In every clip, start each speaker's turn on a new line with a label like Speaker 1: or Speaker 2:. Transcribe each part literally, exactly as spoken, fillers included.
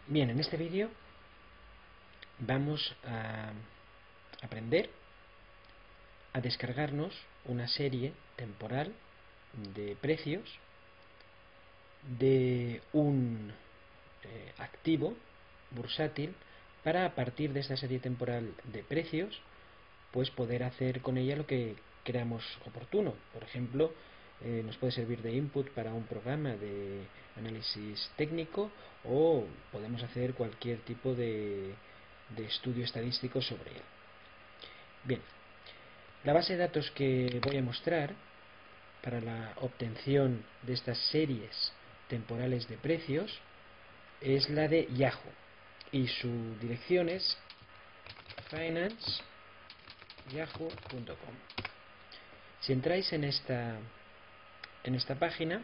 Speaker 1: Bien, en este vídeo vamos a aprender a descargarnos una serie temporal de precios de un eh, activo bursátil para, a partir de esta serie temporal de precios, pues poder hacer con ella lo que creamos oportuno. Por ejemplo, eh, nos puede servir de input para un programa de análisis técnico, o podemos hacer cualquier tipo de, de estudio estadístico sobre él. Bien, la base de datos que voy a mostrar para la obtención de estas series temporales de precios es la de Yahoo, y su dirección es finance yahoo punto com. Si entráis en esta en esta página,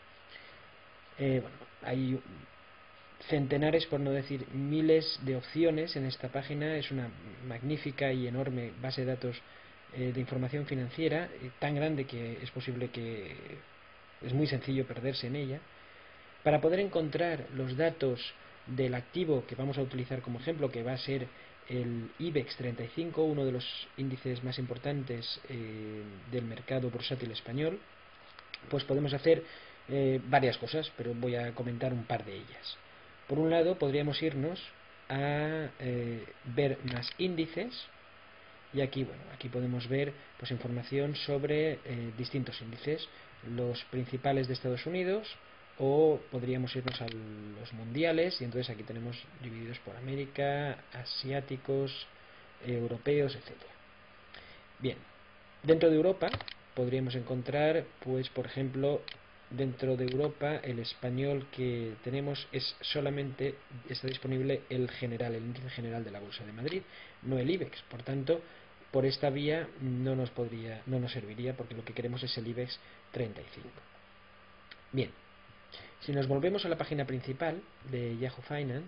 Speaker 1: eh, bueno, hay centenares, por no decir miles, de opciones en esta página. Es una magnífica y enorme base de datos eh, de información financiera, eh, tan grande que es posible que es muy sencillo perderse en ella. Para poder encontrar los datos del activo que vamos a utilizar como ejemplo, que va a ser el IBEX treinta y cinco, uno de los índices más importantes eh, del mercado bursátil español, pues podemos hacer eh, varias cosas, pero voy a comentar un par de ellas. Por un lado, podríamos irnos a eh, ver más índices, y aquí, bueno, aquí podemos ver pues información sobre eh, distintos índices, los principales de Estados Unidos, o podríamos irnos a los mundiales, y entonces aquí tenemos divididos por América, asiáticos, eh, europeos, etcétera. Bien, dentro de Europa podríamos encontrar, pues por ejemplo, dentro de Europa el español que tenemos es solamente, está disponible el general, el índice general de la Bolsa de Madrid, no el IBEX. Por tanto, por esta vía no nos podría, no nos serviría, porque lo que queremos es el IBEX treinta y cinco. Bien, si nos volvemos a la página principal de Yahoo Finance,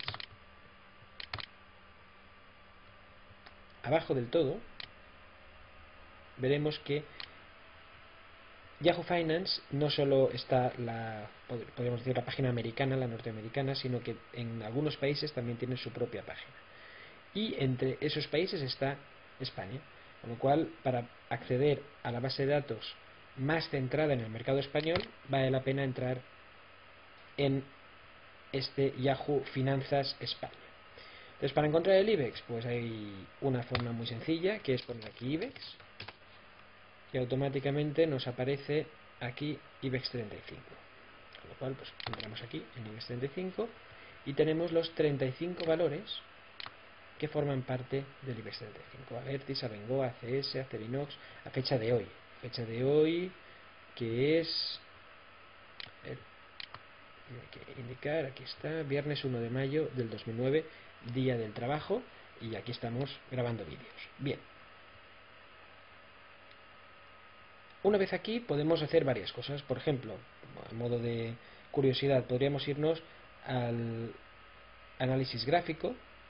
Speaker 1: abajo del todo veremos que Yahoo Finance no solo está la, podríamos decir, la página americana, la norteamericana, sino que en algunos países también tiene su propia página. Y entre esos países está España, con lo cual, para acceder a la base de datos más centrada en el mercado español, vale la pena entrar en este Yahoo Finanzas España. Entonces, para encontrar el IBEX, pues hay una forma muy sencilla, que es poner aquí IBEX, y automáticamente nos aparece aquí IBEX treinta y cinco. Con lo cual, pues entramos aquí en IBEX treinta y cinco y tenemos los treinta y cinco valores que forman parte del IBEX treinta y cinco. Abertis, Abengoa, A C S, Acerinox, a fecha de hoy. Fecha de hoy que es, eh, tiene que indicar, aquí está, viernes uno de mayo del dos mil nueve, día del trabajo, y aquí estamos grabando vídeos. Bien. Una vez aquí podemos hacer varias cosas. Por ejemplo, a modo de curiosidad, podríamos irnos al análisis gráfico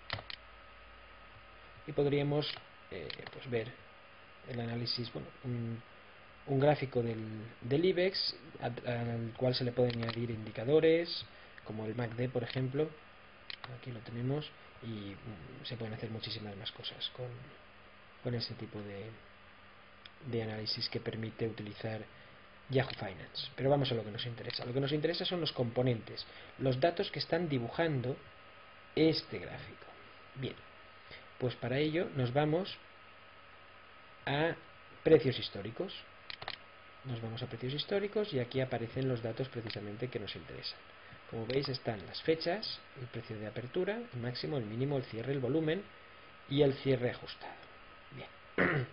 Speaker 1: y podríamos eh, pues ver el análisis, bueno, un, un gráfico del, del IBEX, al cual se le pueden añadir indicadores como el M A C D, por ejemplo. Aquí lo tenemos, y um, se pueden hacer muchísimas más cosas con, con este tipo de, de análisis que permite utilizar Yahoo Finance. Pero vamos a lo que nos interesa. Lo que nos interesa son los componentes, los datos que están dibujando este gráfico. Bien, pues para ello nos vamos a precios históricos. Nos vamos a precios históricos y aquí aparecen los datos precisamente que nos interesan. Como veis, están las fechas, el precio de apertura, el máximo, el mínimo, el cierre, el volumen y el cierre ajustado. Bien.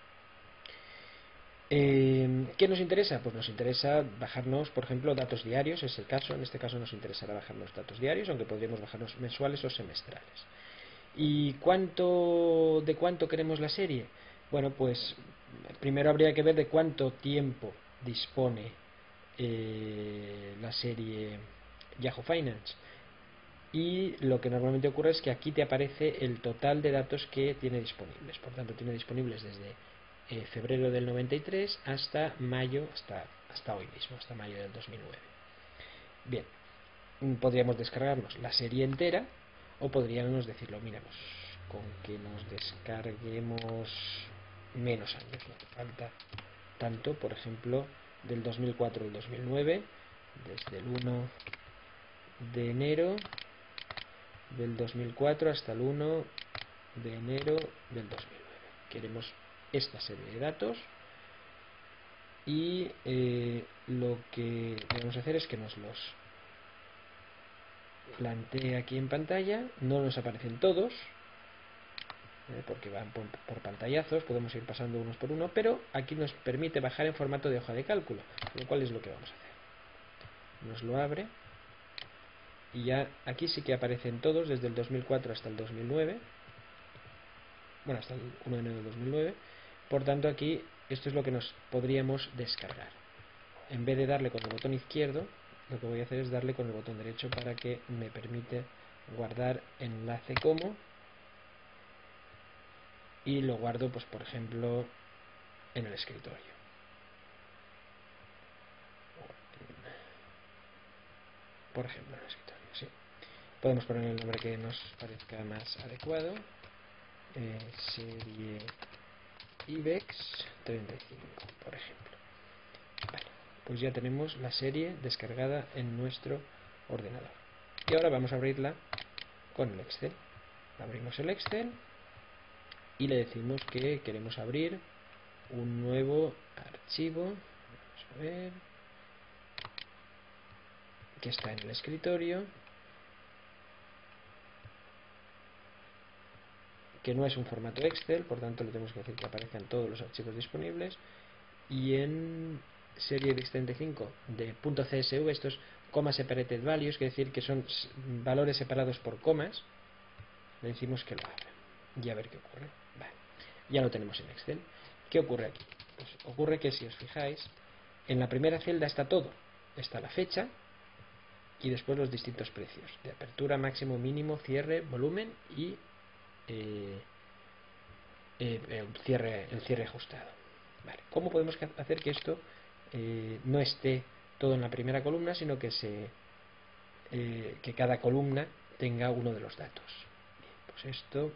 Speaker 1: Eh, ¿Qué nos interesa? Pues nos interesa bajarnos, por ejemplo, datos diarios, es el caso. En este caso nos interesará bajarnos datos diarios, aunque podríamos bajarnos mensuales o semestrales. ¿Y cuánto, de cuánto queremos la serie? Bueno, pues primero habría que ver de cuánto tiempo dispone eh, la serie Yahoo Finance. Y lo que normalmente ocurre es que aquí te aparece el total de datos que tiene disponibles. Por tanto, tiene disponibles desde eh, febrero del noventa y tres hasta mayo, hasta, hasta hoy mismo, hasta mayo del dos mil nueve. Bien, podríamos descargarnos la serie entera, O podríamos decirlo, miramos, con que nos descarguemos menos años, no hace falta tanto, por ejemplo, del dos mil cuatro al dos mil nueve, desde el uno de enero del dos mil cuatro hasta el uno de enero del dos mil nueve. Queremos esta serie de datos y eh, lo que debemos hacer es que nos los plantee aquí en pantalla. No nos aparecen todos, ¿eh? porque van por, por pantallazos, podemos ir pasando unos por uno, pero aquí nos permite bajar en formato de hoja de cálculo, lo cual es lo que vamos a hacer. Nos lo abre y ya aquí sí que aparecen todos desde el dos mil cuatro hasta el dos mil nueve, bueno, hasta el uno de enero del dos mil nueve. Por tanto, aquí esto es lo que nos podríamos descargar. En vez de darle con el botón izquierdo, lo que voy a hacer es darle con el botón derecho para que me permite guardar enlace como, y lo guardo, pues por ejemplo, en el escritorio. Por ejemplo, en el escritorio, sí. Podemos poner el nombre que nos parezca más adecuado. Eh, serie IBEX treinta y cinco, por ejemplo. Vale, pues ya tenemos la serie descargada en nuestro ordenador. Y ahora vamos a abrirla con el Excel. Abrimos el Excel y le decimos que queremos abrir un nuevo archivo. Vamos a ver, que está en el escritorio, que no es un formato Excel, por tanto le tenemos que decir que aparezcan todos los archivos disponibles. Y en serie IBEX treinta y cinco de .csv, estos comma separated values, que decir que son valores separados por comas, le decimos que lo abra y a ver qué ocurre. Vale, ya lo tenemos en Excel. ¿Qué ocurre aquí? Pues ocurre que, si os fijáis, en la primera celda está todo. Está la fecha y después los distintos precios de apertura, máximo, mínimo, cierre, volumen y eh, eh, el, cierre, el cierre ajustado. Vale. ¿Cómo podemos hacer que esto eh, no esté todo en la primera columna, sino que se eh, que cada columna tenga uno de los datos? Bien, pues esto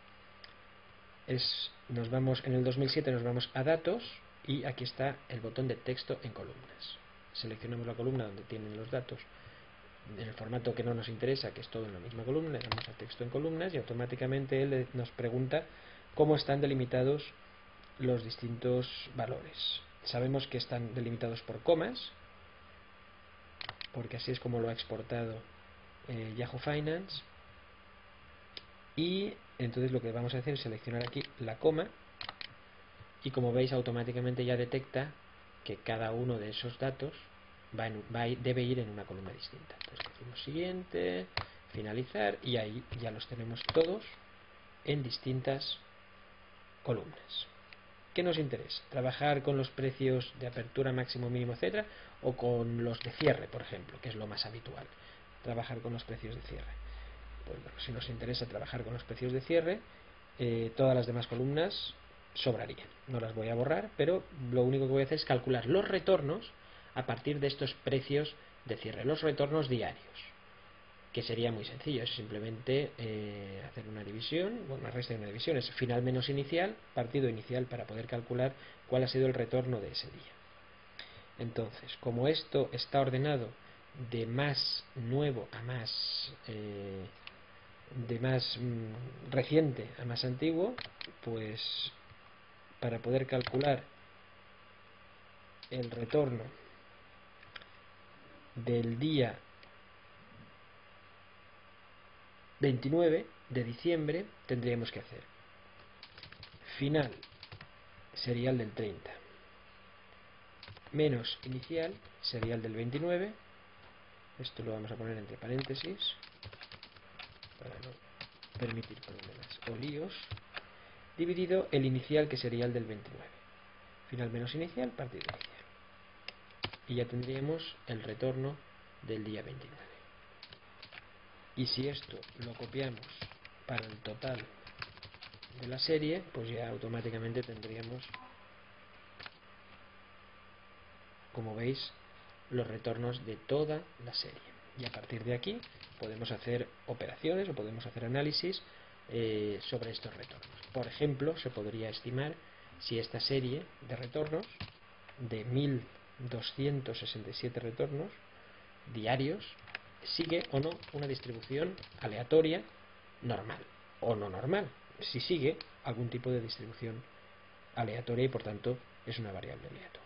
Speaker 1: es, nos vamos en el dos mil siete, nos vamos a datos y aquí está el botón de texto en columnas. Seleccionamos la columna donde tienen los datos en el formato que no nos interesa, que es todo en la misma columna, le damos a texto en columnas y automáticamente él nos pregunta cómo están delimitados los distintos valores. Sabemos que están delimitados por comas, porque así es como lo ha exportado eh, Yahoo Finance. Y entonces lo que vamos a hacer es seleccionar aquí la coma, y como veis automáticamente ya detecta que cada uno de esos datos va en, va, debe ir en una columna distinta. Entonces decimos siguiente, finalizar, y ahí ya los tenemos todos en distintas columnas. ¿Qué nos interesa? ¿Trabajar con los precios de apertura, máximo, mínimo, etcétera? ¿O con los de cierre, por ejemplo, que es lo más habitual? Trabajar con los precios de cierre. Pues bueno, si nos interesa trabajar con los precios de cierre, eh, todas las demás columnas sobrarían. No las voy a borrar, pero lo único que voy a hacer es calcular los retornos a partir de estos precios de cierre, los retornos diarios, que sería muy sencillo, es simplemente eh, hacer una división, bueno, una resta de una división, es final menos inicial, partido inicial, para poder calcular cuál ha sido el retorno de ese día. Entonces, como esto está ordenado de más nuevo a más eh, de más mm, reciente a más antiguo, pues para poder calcular el retorno del día veintinueve de diciembre tendríamos que hacer final serial del treinta menos inicial serial del veintinueve, esto lo vamos a poner entre paréntesis para no permitir problemas o líos, dividido el inicial, que sería el del veintinueve, final menos inicial, partido inicial, y ya tendríamos el retorno del día veintinueve. Y si esto lo copiamos para el total de la serie, pues ya automáticamente tendríamos, como veis, los retornos de toda la serie. Y a partir de aquí podemos hacer operaciones o podemos hacer análisis eh, sobre estos retornos. Por ejemplo, se podría estimar si esta serie de retornos, de mil doscientos sesenta y siete retornos diarios, sigue o no una distribución aleatoria normal o no normal. Si sigue algún tipo de distribución aleatoria y por tanto es una variable aleatoria.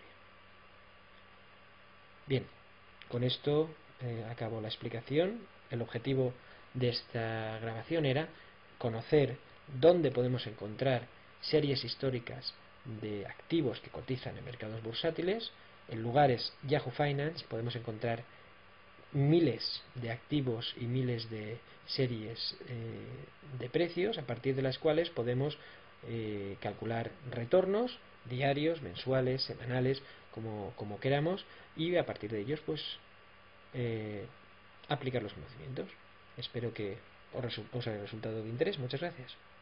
Speaker 1: Bien, con esto eh, acabo la explicación. El objetivo de esta grabación era conocer dónde podemos encontrar series históricas de activos que cotizan en mercados bursátiles. En lugares Yahoo Finance podemos encontrar miles de activos y miles de series eh, de precios, a partir de las cuales podemos eh, calcular retornos diarios, mensuales, semanales, como, como queramos, y a partir de ellos pues eh, aplicar los conocimientos. Espero que os, os haya resultado de interés. Muchas gracias.